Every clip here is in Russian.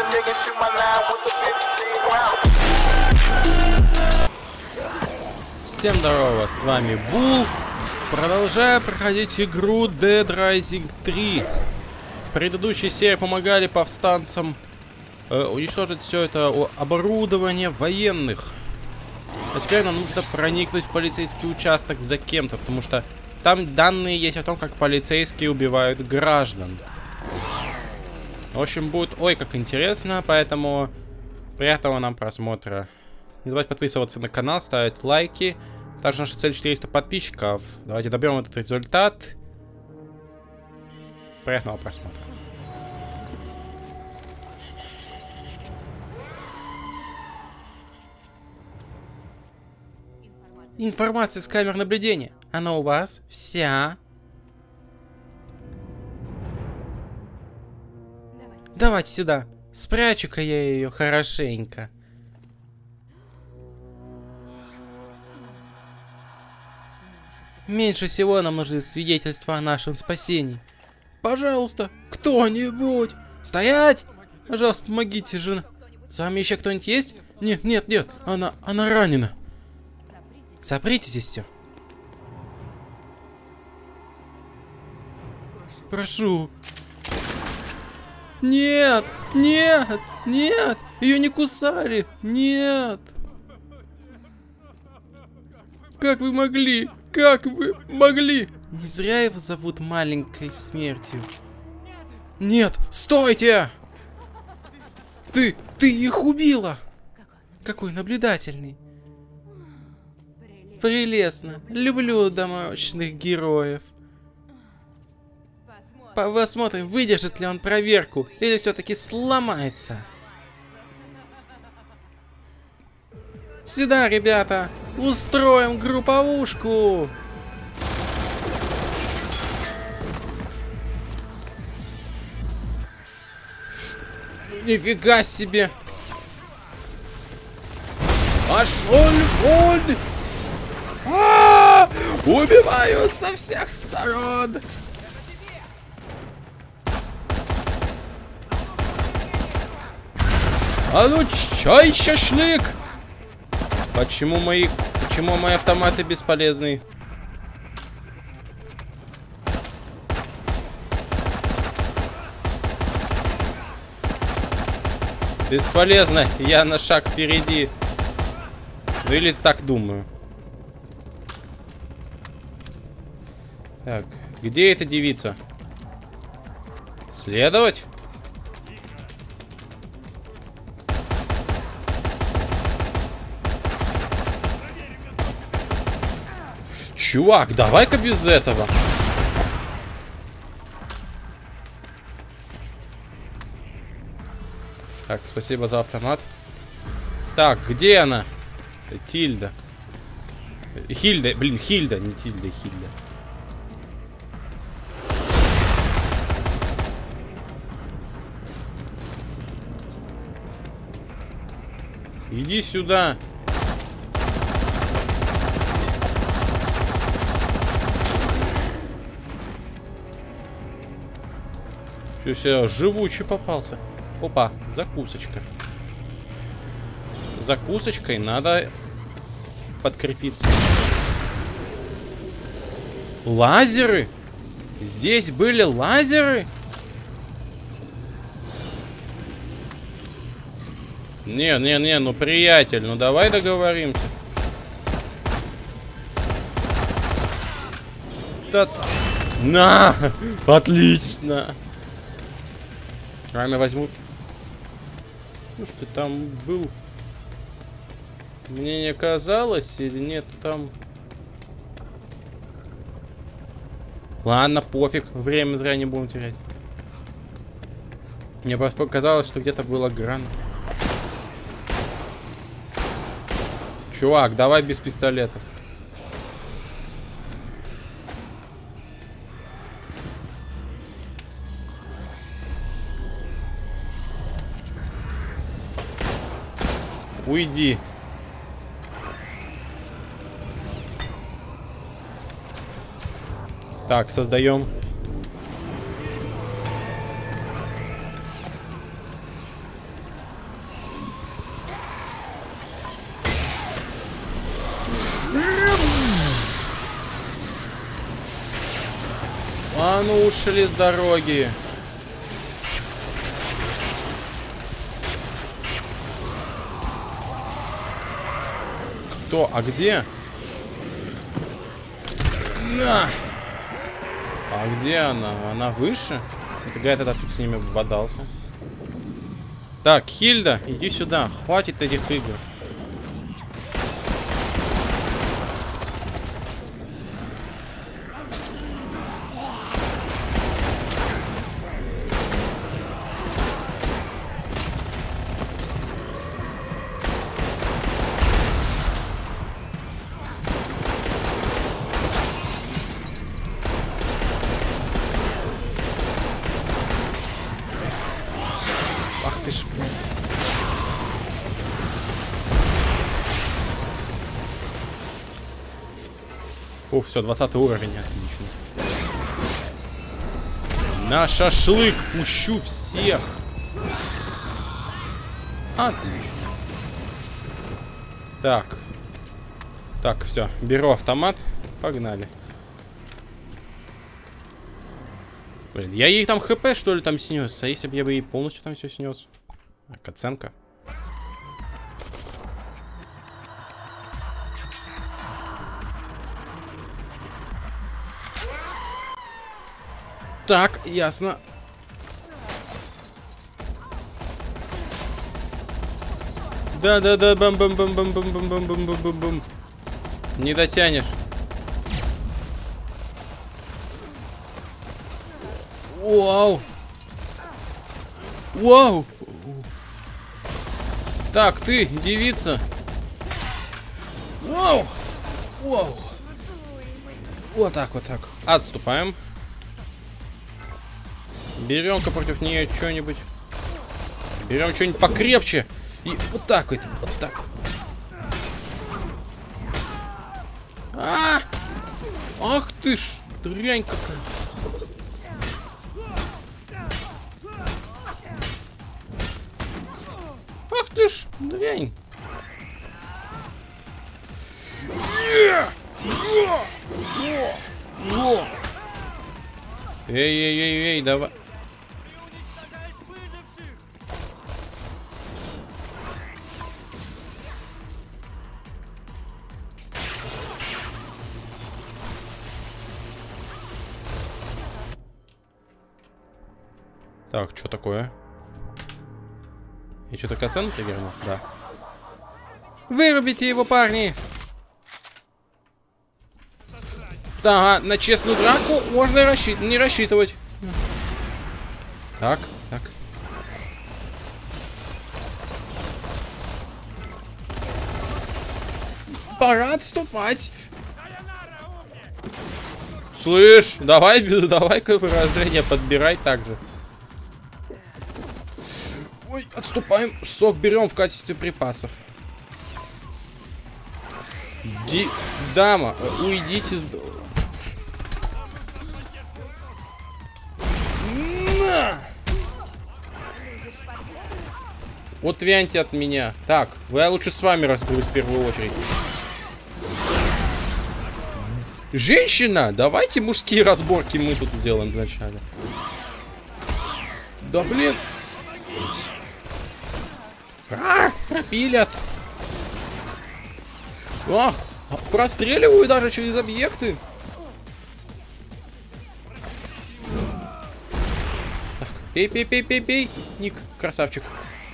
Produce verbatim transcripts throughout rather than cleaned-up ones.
Всем здорово, с вами Бул. Продолжаю проходить игру Dead Rising три. В предыдущей серии помогали повстанцам э, уничтожить все это оборудование военных. А теперь нам нужно проникнуть в полицейский участок за кем-то, потому что там данные есть о том, как полицейские убивают граждан. В общем, будет ой как интересно, поэтому приятного нам просмотра. Не забывайте подписываться на канал, ставить лайки. Также наша цель четыреста подписчиков. Давайте добьем этот результат. Приятного просмотра. Информация с камер наблюдения. Она у вас вся. Давайте сюда. Спрячу-ка я ее хорошенько. Меньше всего нам нужны свидетельства о нашем спасении. Пожалуйста, кто-нибудь. Стоять! Пожалуйста, помогите, жена. С вами еще кто-нибудь есть? Нет, нет, нет. Она, она ранена. Заприте здесь все. Прошу. Нет, нет, нет. Ее не кусали. Нет. Как вы могли? Как вы могли? Не зря его зовут маленькой смертью. Нет, стойте! Ты, ты их убила! Какой наблюдательный. Прелестно. Люблю домашних героев. Посмотрим, выдержит ли он проверку, или все-таки сломается. Сюда, ребята! Устроим групповушку! Нифига себе! Пошел вон! А-а-а! Убивают со всех сторон! А ну чай, шашлык! Почему мои... Почему мои автоматы бесполезны? Бесполезно. Я на шаг впереди. Ну или так думаю. Так, где эта девица? Следовать? Чувак, давай-ка без этого. Так, спасибо за автомат. Так, где она? Тильда. Хильда, блин, Хильда, не Тильда, Хильда. Иди сюда. Что себе живучий попался. Опа, закусочка. Закусочкой надо подкрепиться. Лазеры? Здесь были лазеры? Не, не, не, ну приятель, ну давай договоримся. Да... На! Отлично! Рано возьму. Ну что там был? Мне не казалось или нет там? Ладно, пофиг. Время зря не будем терять. Мне просто показалось, что где-то была грана. Чувак, давай без пистолетов. Уйди. Так, создаем. А ну ушли с дороги. Кто? А где? На! А где она? Она выше? Это Гай тогда тут с ними бодался. Так, Хильда, иди сюда. Хватит этих игр. Ах ты ж... О, все, двадцатый уровень, отлично. На шашлык пущу всех. Отлично. Так. Так, все, беру автомат. Погнали. Блин, я ей там хп, что ли, там снес? А если бы я бы ей полностью там все снес? Так, оценка. Так, ясно. Да-да-да, бам-бам-бам-бам-бам-бам-бам-бам-бам. Не дотянешь. Вау. Вау. Так, ты, девица. Вау. Вау. Вот так, вот так. Отступаем. Берем-ка против нее что-нибудь. Берем что-нибудь покрепче. И вот так вот, вот так. А! Ах ты ж, дрянь какая. Ах ты ж, дрянь. Эй-эй-эй-эй, давай. Так, что такое? Я что-то к оценке вернул? Да. Вырубите его, парни! Да, на честную драку можно расщи... не рассчитывать. Так, так. Пора отступать. Слышь, давай, давай-ка выражение подбирай так же. Ой, отступаем. Сок берем в качестве припасов. Ди... Дама, уйдите с... На! Вот вяньте от меня. Так, я лучше с вами разберусь в первую очередь. Женщина, давайте мужские разборки мы тут сделаем вначале. Да блин. А, пропилят. А, простреливаю даже через объекты. Так, пей, пей, пей, пей, пей. Ник, красавчик.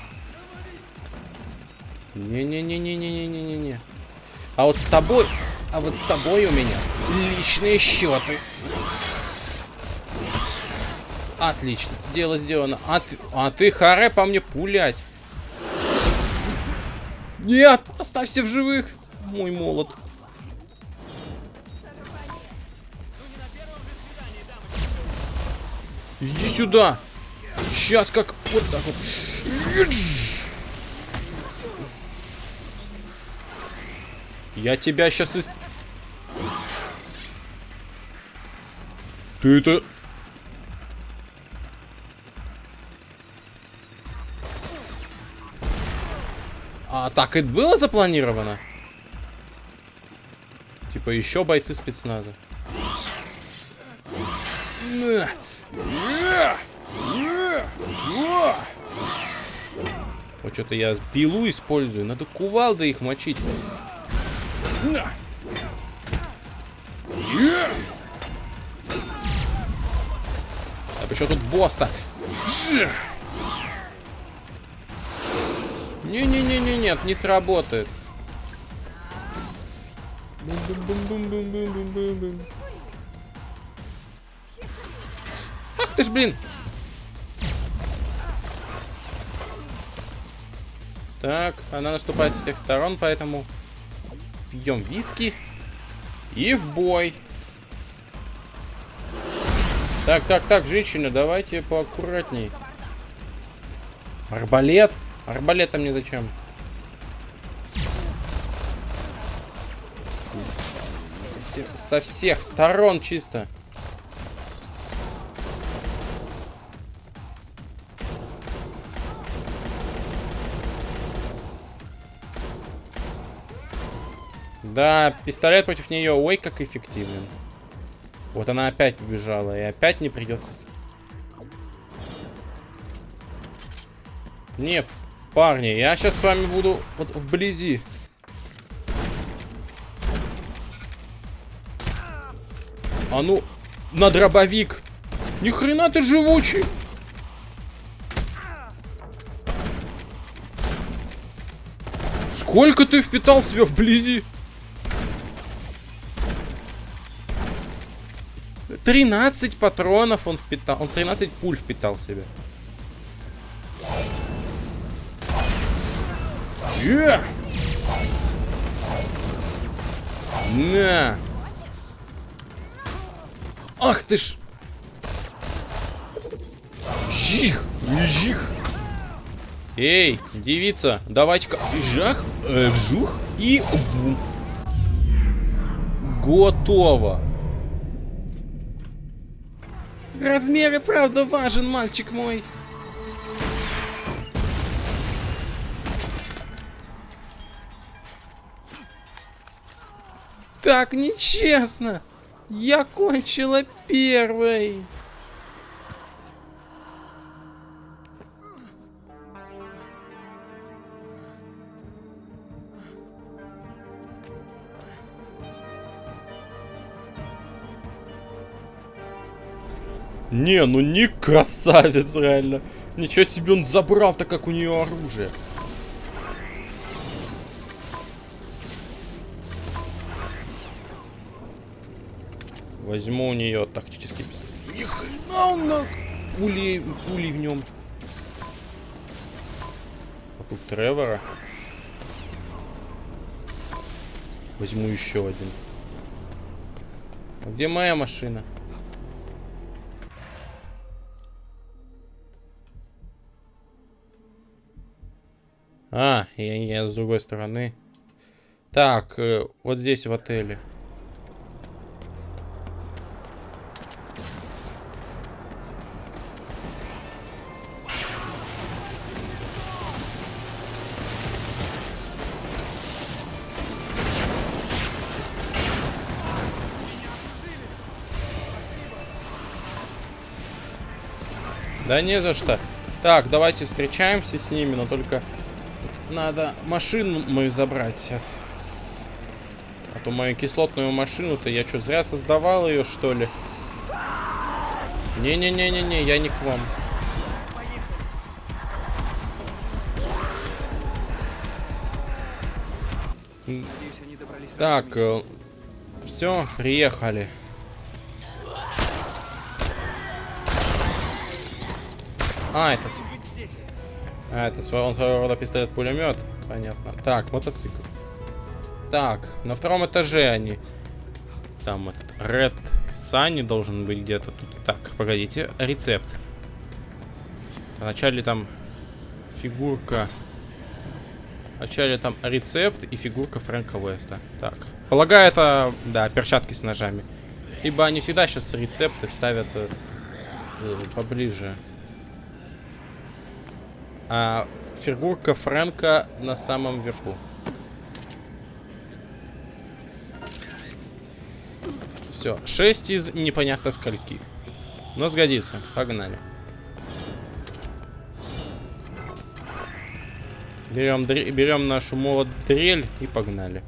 Не-не-не-не-не-не-не-не. А вот с тобой, а вот с тобой у меня личные счеты. Отлично, дело сделано. А ты, а ты харе по мне пулять. Нет, оставься в живых, мой молот. Иди сюда. Сейчас как вот так вот. Я тебя сейчас из... Ты это... А так и было запланировано? Типа еще бойцы спецназа. Вот что-то я пилу использую. Надо кувалдой их мочить. А почему тут босс-то? Не-не-не-не, нет, не сработает. Ах ты ж, блин! Так, она наступает со всех сторон, поэтому пьем виски и в бой. Так, так, так, женщина, давайте поаккуратней. Арбалет? Арбалет-то мне зачем? Со всех, со всех сторон чисто. Да, пистолет против нее, ой, как эффективен. Вот она опять побежала, и опять не придется... Нет, парни, я сейчас с вами буду вот вблизи. А ну, на дробовик. Ни хрена ты живучий. Сколько ты впитал себя вблизи? тринадцать патронов он впитал. Он тринадцать пуль впитал в себя. Yeah. На. Ах ты ж. Жих. Жих. Эй, девица, давайте-ка. Жах. Э, вжух. И бум. Готово. Размер и правда важен, мальчик мой. Так нечестно. Я кончила первой. Не, ну не красавец, реально. Ничего себе, он забрал-то, как у нее оружие. Возьму у нее тактический пистолет. Ни хрена он на пули, пули в нем. Вокруг Тревора. Возьму еще один. А где моя машина? А, я, я с другой стороны. Так, э, вот здесь в отеле. Да не за что. Так, давайте встречаемся с ними, но только надо машину мою забрать. А то мою кислотную машину-то я что, зря создавал ее, что ли? Не-не-не-не-не, я не к вам. Так, э, все, приехали. А, это... А, это он своего рода пистолет-пулемет. Понятно. Так, мотоцикл. Так, на втором этаже они. Там этот Red Sunny должен быть где-то тут. Так, погодите. Рецепт. Вначале там фигурка. Вначале там рецепт и фигурка Фрэнка Уэста. Так. Полагаю, это, да, перчатки с ножами. Ибо они всегда сейчас рецепты ставят э, э, поближе. А фигурка Фрэнка на самом верху. Все, шесть из непонятно скольки. Но сгодится. Погнали. Берем, берем нашу молот-дрель и погнали.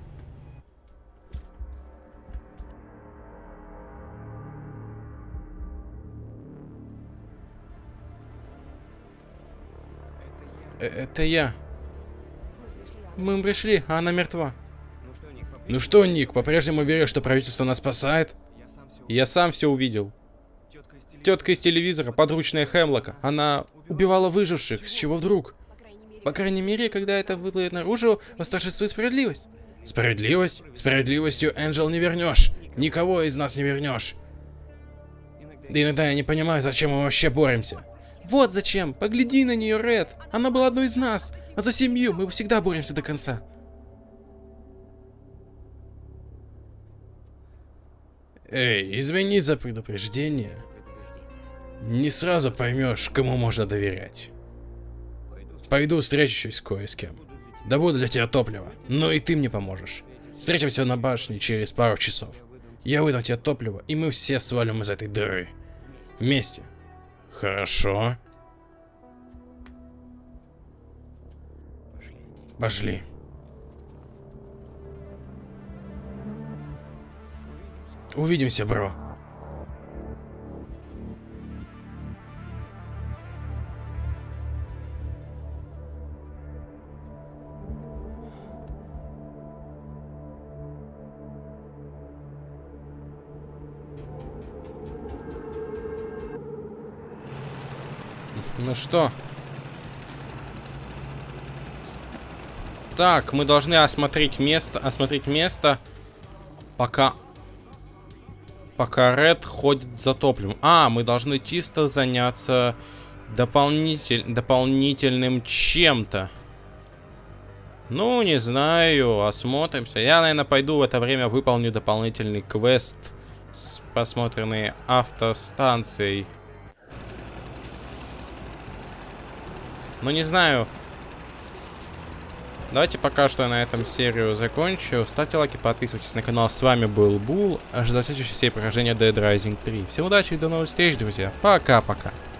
Это я. Мы пришли, а она мертва. Ну что, Ник, по-прежнему веришь, что правительство нас спасает? Я сам все увидел. Тетка из телевизора, подручная Хемлока, она убивала выживших. С чего вдруг? По крайней мере, когда это выплывет наружу, восторжествует справедливость. Справедливость? Справедливостью Энджел не вернешь. Никого из нас не вернешь. Да иногда я не понимаю, зачем мы вообще боремся. Вот зачем. Погляди на нее, Ред. Она была одной из нас. А за семью мы всегда боремся до конца. Эй, извини за предупреждение. Не сразу поймешь, кому можно доверять. Пойду встречусь кое с кем. Добуду для тебя топливо. Но и ты мне поможешь. Встретимся на башне через пару часов. Я выдам тебе топливо, и мы все свалим из этой дыры. Вместе. Хорошо. Пошли. Увидимся, бро. Ну что? Так, мы должны осмотреть место, осмотреть место, пока, пока Ред ходит за топливом. А, мы должны чисто заняться дополнитель, дополнительным чем-то. Ну, не знаю, осмотримся. Я, наверное, пойду в это время выполню дополнительный квест с просмотренной автостанцией. Ну, не знаю. Давайте пока что я на этом серию закончу. Ставьте лайки, подписывайтесь на канал. С вами был Бул. Ожидайте следующей серии прохождения Dead Rising три. Всем удачи и до новых встреч, друзья. Пока-пока.